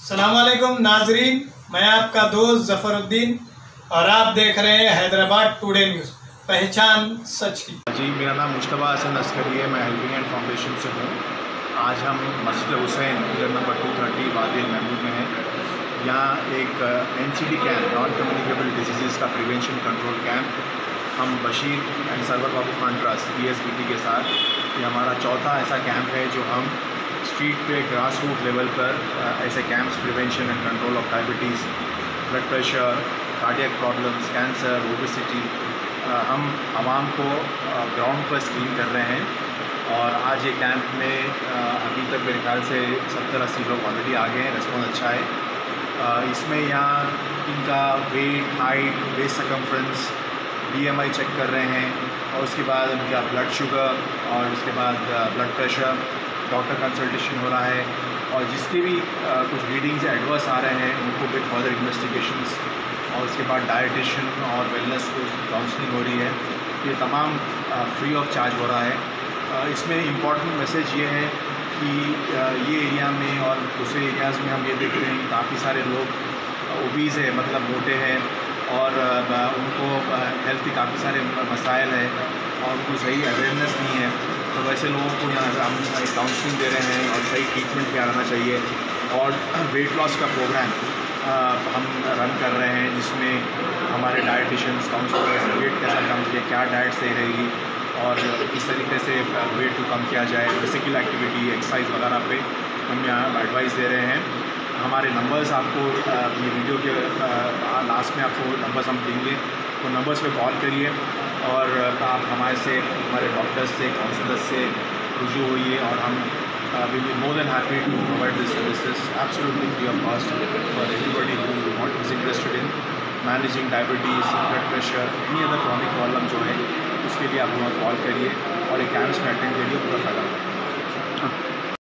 अस्सलामुअलैकुम नाजरीन, मैं आपका दोस्त ज़फ़रुद्दीन और आप देख रहे हैं हैदराबाद टुडे न्यूज़, पहचान सच की। जी, मेरा नाम मुश्तबा हसन अस्करी है। मैं हेल्पिंग हैंड फाउंडेशन से हूँ। आज हम मस्जिद हुसैन पिलर नंबर 230 वादी महमूद में हैं। यहाँ एक NCD camp, non communicable disease का प्रिवेंशन कंट्रोल कैंप हम Bashir and Sarwar Babu Khan trust PSBT के साथ, ये हमारा चौथा ऐसा कैंप है जो हम स्ट्रीट पे ग्रास रूट लेवल पर ऐसे camps prevention and control of diabetes, blood pressure, cardiac problems, cancer, obesity, हम आवाम को ग्राउंड पर स्क्रीन कर रहे हैं। और आज ये कैंप में अभी तक मेरे ख्याल से 70-80 लोग ऑलरेडी आ गए हैं। रिस्पॉन्स अच्छा है। इसमें यहाँ इनका weight, height, waist circumference, BMI check कर रहे हैं और उसके बाद उनका ब्लड शुगर और उसके बाद ब्लड प्रेशर, डॉक्टर कंसल्टेशन हो रहा है। और जिसके भी कुछ रीडिंग्स एडवर्स आ रहे हैं उनको विद फर्दर इन्वेस्टिगेशंस, और उसके बाद डाइटिशियन और वेलनेस काउंसलिंग हो रही है। ये तमाम फ्री ऑफ चार्ज हो रहा है। इसमें इम्पॉर्टेंट मैसेज ये है कि ये एरिया में और दूसरे एरियाज़ में हम ये देख रहे हैं कि काफ़ी सारे लोग ओबीज़ है, मतलब मोटे हैं और उनको हेल्थ के काफ़ी सारे मसाइल हैं और उनको सही अवेयरनेस नहीं है। तो वैसे लोगों को यहाँ हम काउंसलिंग दे रहे हैं और सही ट्रीटमेंट किया रहना चाहिए। और वेट लॉस का प्रोग्राम हम रन कर रहे हैं जिसमें हमारे डाइटिशियंस, काउंसलर्स वेट कैसा कम किया, क्या डाइट सही रहेगी और किस तरीके से वेट को कम किया जाए, फिजिकल एक्टिविटी, एक्सरसाइज वगैरह पे हम यहाँ एडवाइस दे रहे हैं। हमारे नंबर्स आपको ये वीडियो के लास्ट में आपको नंबर्स हम देंगे, तो नंबर्स पे कॉल करिए और आप हमारे डॉक्टर्स से, काउंसलर्स से रुजू होइए और हम will be more than happy to provide this services absolutely free of cost for everybody who is interested in managing diabetes, blood pressure, any other chronic problem जो है उसके लिए आप हमें कॉल करिए और एक कैंप्स में अटेंड करिए, पूरा फ़ायदा होगा।